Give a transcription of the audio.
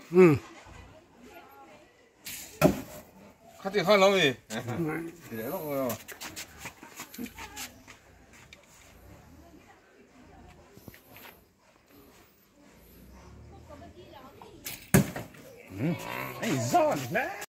Khát thì hơn lắm gì? Thì đấy rồi. Hey, Zon, man.